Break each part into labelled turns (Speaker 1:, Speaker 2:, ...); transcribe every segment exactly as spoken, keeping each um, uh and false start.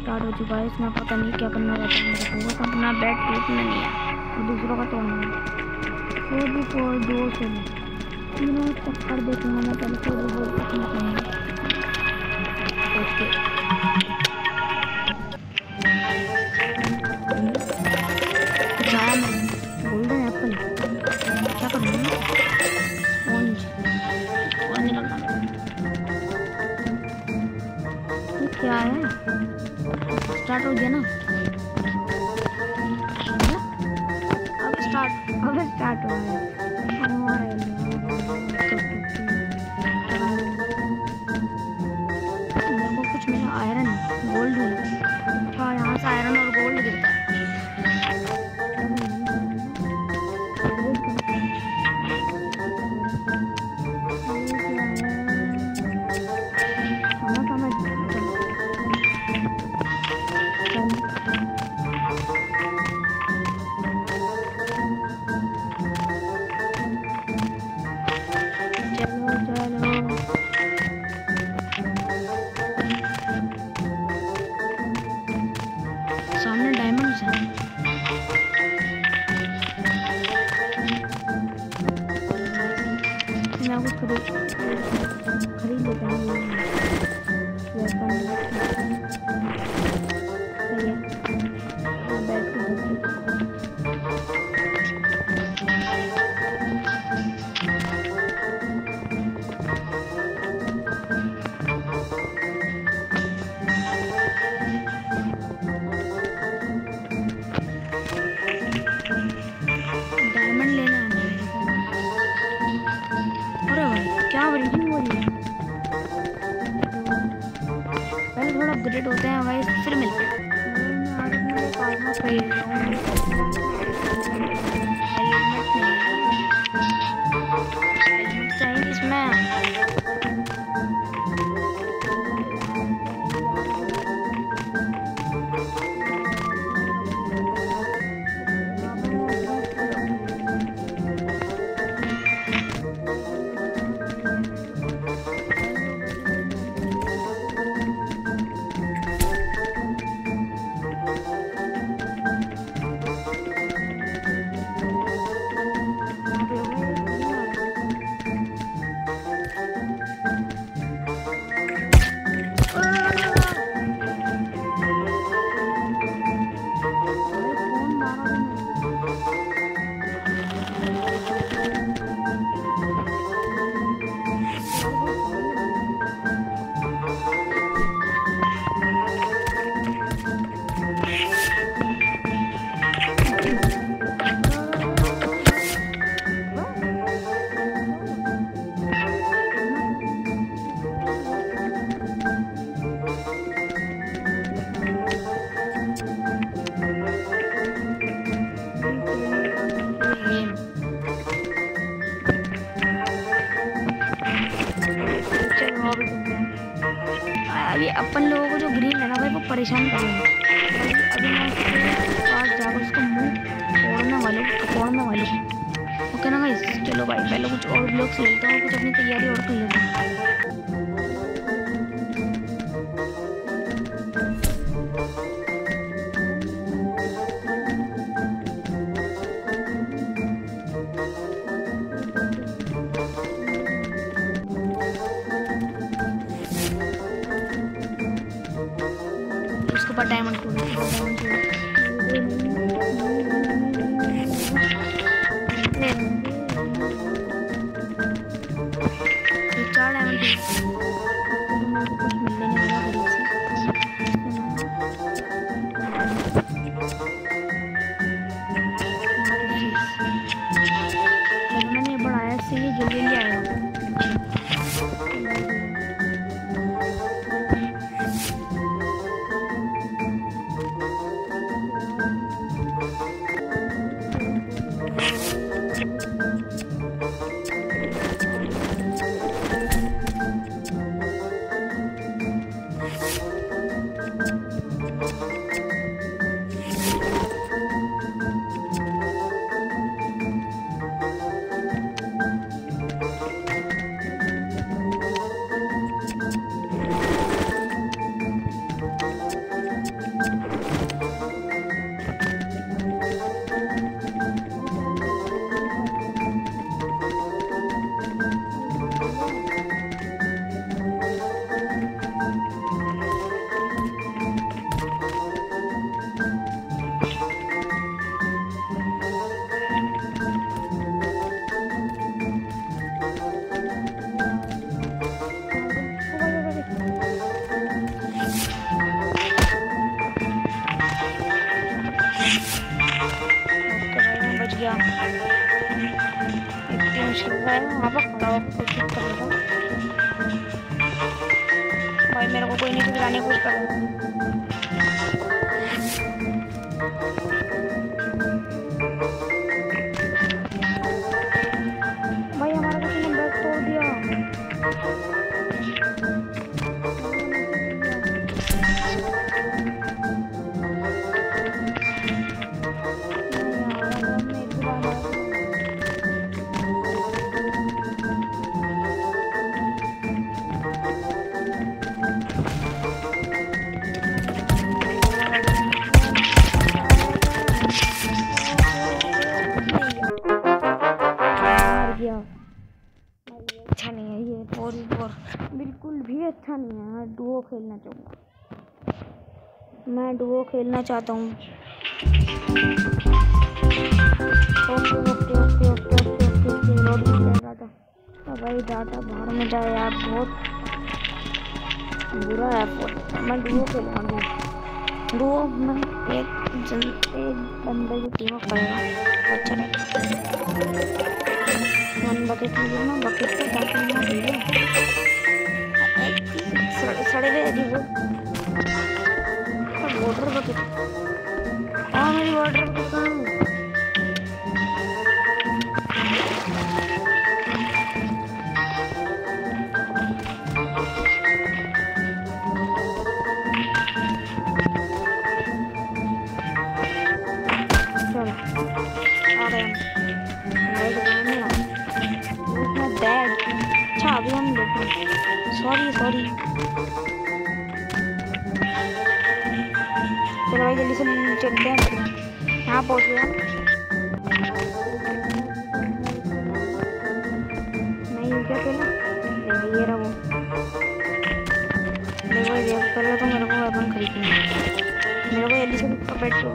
Speaker 1: Start हो चुका है। इसमें पता नहीं क्या करना रहता है मेरे को, बस अपना बेड टूटना नहीं है और दूसरों का तोड़ना है। फोर भी फोर दो से तीनों चक्कर देखूँगा मैं पहले। फोर भी फोर अपना करूँगा। ओके गोल्डन एप्पल क्या करना है? ऑरेंज ऑरेंज करना है। ये क्या है? स्टार्ट हो गया ना? अब स्टार्ट अब स्टार्ट हो गया। मेरे को कुछ मिला आयरन गोल्ड मिला। अच्छा यहाँ से आयरन और गोल्ड गिरता है। सामने डायमंड्स हैं। मैं कुछ खरीद खरीद लेता हूँ। पहले थोड़ा अपग्रेड होते हैं भाई, फिर मिलते हैं। हेलमेट चाहिए इसमें। अभी अपन लोगों को जो ग्रीन है ना भाई वो परेशान कर रहा है। अभी मैं उसके पास जाकर उसको मुंह तोड़ने वाले तोड़ने वाले ओके ना गाइस। चलो भाई पहले कुछ और ब्लॉक्स लेता हूँ, कुछ अपनी तैयारी और कर लेता हूँ। डायमंड को चार डायमंड मैंने बढ़ाया इससे ये जल्दी जल्दी आएगा। जाएगा वहाँ पर खड़ा होकर कोशिश कर रहा था भाई, मेरे को कोई नहीं गिराने की कोशिश कर रहा था। भाई हमारा किसी ने बैग तोड़ दिया। अच्छा नहीं है ये फोर फोर, बिल्कुल भी अच्छा नहीं है। मैं डुओ खेलना चाहूँगा, मैं डुओ खेलना चाहता हूँ। Okay okay okay okay okay okay okay load भी चल रहा था। तो भाई डाटा बाहर में जाए यार, बहुत बुरा है फोर। मैं डुओ खेलूँगा, डुओ डुओ में एक जन एक बंदे की टीम करेगा अच्छा रहेगा। वन बकेट मिले ना, बकेट को जाके ना दिए सड़े गए अभी वो वाटर बकेट। हाँ मेरी वाटर बकेट कहाँ है? चलो आ गए हम। बैड अच्छा अभी हम देखें, सॉरी सॉरी। चलो भाई जल्दी से चलते हैं, यहाँ पहुँच गए हम। नहीं क्या पहले देखो ये रहा वो, देखो ये पहले तो मेरे को वेपन खरीदना है, मेरे को जल्दी से पेट्रोल।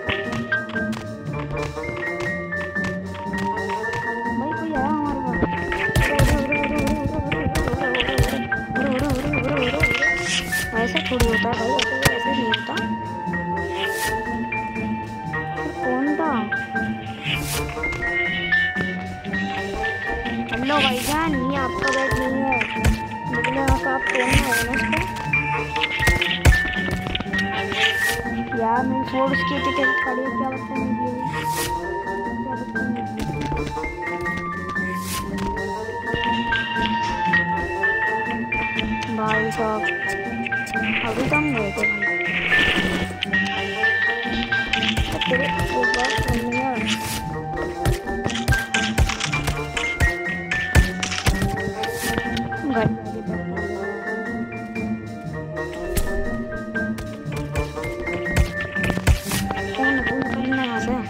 Speaker 1: भाई कोई आया हमारे पास, ऐसा थोड़ी होता है भाई, ऐसे ऐसे नहीं होता। कौन था? हेलो भाईजान, ये आपका बैग नहीं है, निकले यहाँ से आप तोड़ना होगा ना इसको। यार मेरी फोड़ उसकी टिकट खड़ी है, क्या बता नहीं दिए, क्या बता नहीं दिए। भाई साहब अभी तो हम गए थे तेरे वो बात नहीं है। घर कौन कौन करना यहाँ से।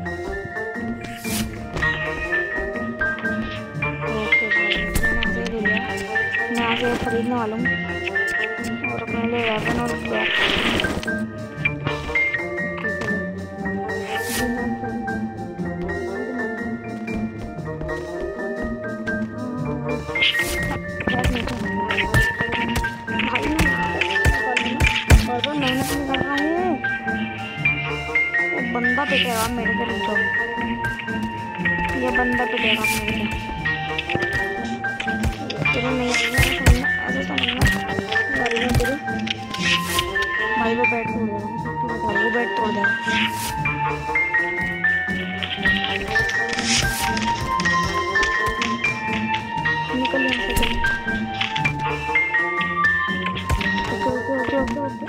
Speaker 1: ओके भाई मैंने यहाँ से ले लिया, मैं यहाँ से खरीदने वाला हूँ और अपने लिए वेपन और बैग। बंदा पिटेगा मेरे को, रुको ये बंदा पिटेगा मेरे को, तेरे नहीं ऐसे समझना भाई में तेरे भाई वो बैट तोड़ देगा, वो बैट तोड़ देगा। निकल यहाँ से okay okay okay okay okay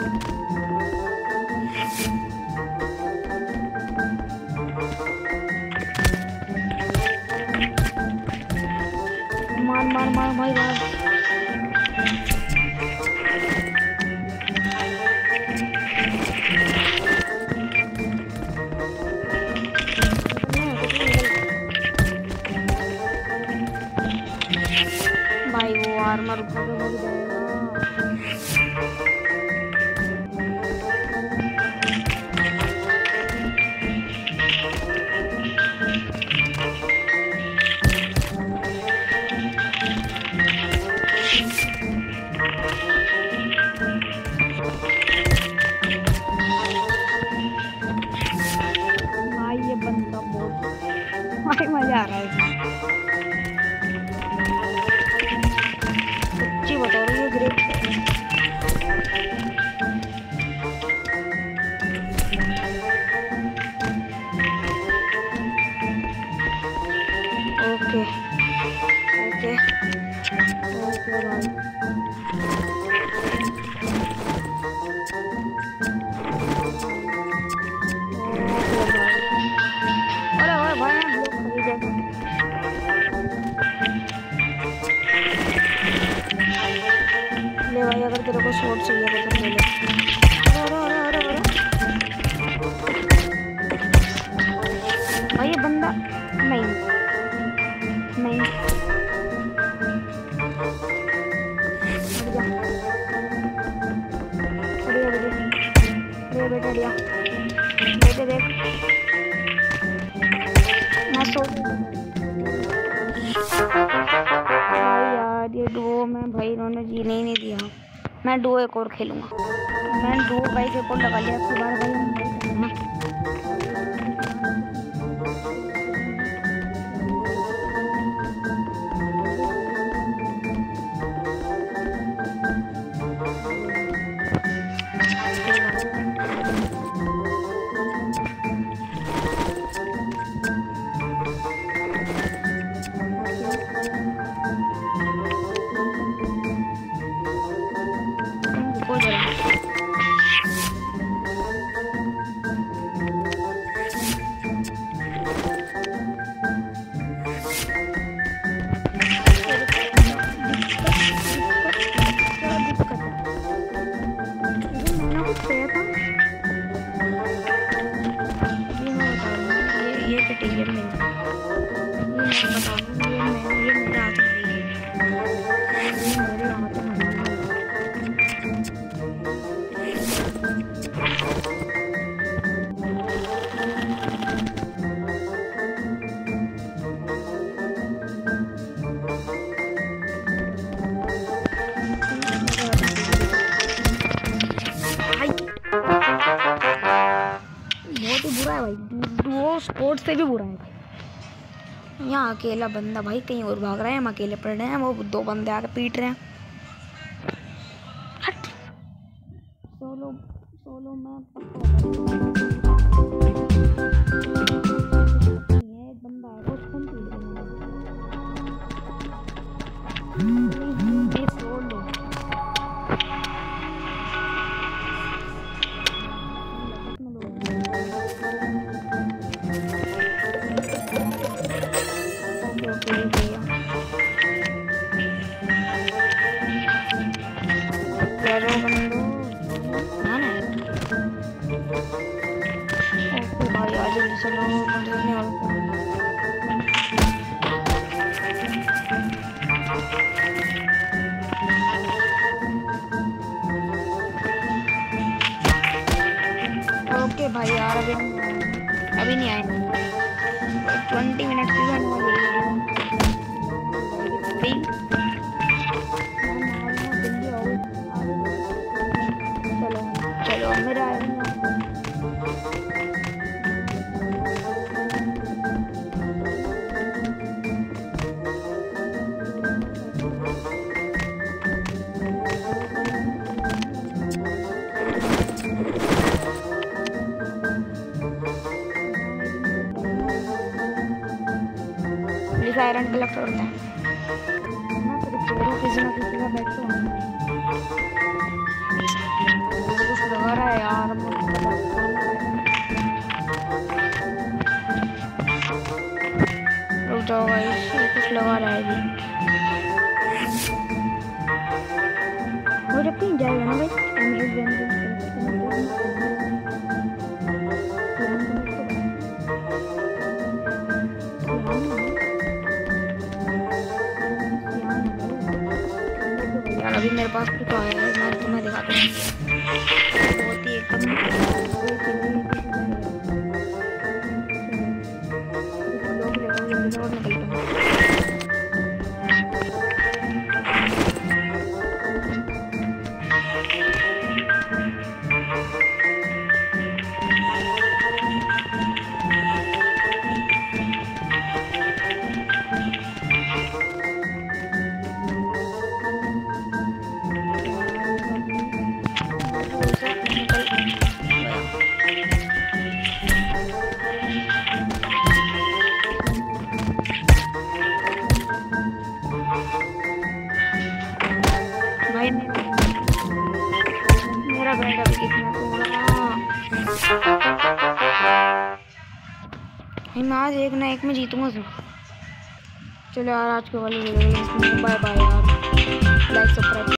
Speaker 1: मार मार मार भाई मार। भाई वो आर्मर उठा के भाग जाएगा। भाई ये बंदा बहुत भाई मजा आ रहा है। ओके ओके भाई। अरे भाई भाई ब्लॉक खरीदे ले भाई, अगर तेरे को शॉट चाहिए तो ले ले। अरे अरे अरे अरे भाई ये बंदा नहीं नहीं अरे बेटा दिया बेटे देख मैं सो भाई यार ये डुओ में भाई इन्होंने जीने ही नहीं दिया। मैं डुओ एक और खेलूंगा। मैंने डुओ बाइक एक और लगा लिया आपकी बार भाई हम स्पोर्ट्स से भी बुरा है भाई। यहाँ अकेला बंदा भाई कहीं और भाग रहा है, हम अकेले पड़ रहे हैं, वो दो बंदे आके पीट रहे हैं। हट सोलो सोलो में ये बंदा है वो उसको पीट रहे हैं। सोलो ओके भाई यार अभी अभी नहीं आए, ट्वेंटी मिनट से जाने वाली चलो चलो मेरा आयरन कलेक्ट होता है ना, फिर जोड़ो किसी ना किसी का बैठ तो कुछ लगा रहा है यार। रुक जाओ भाई, कुछ लगा रहा है अभी, वो जब कहीं जाएगा ना भाई अभी मेरे पास कुछ आया है, मैं तुम्हें दिखाता हूँ। बहुत ही एकदम मेरा बेड अभी कितना तोड़ा। मैं आज एक ना एक में जीतूंगा सब। चलो यार आज के वाले वीडियो में बाय बाय यार। Like subscribe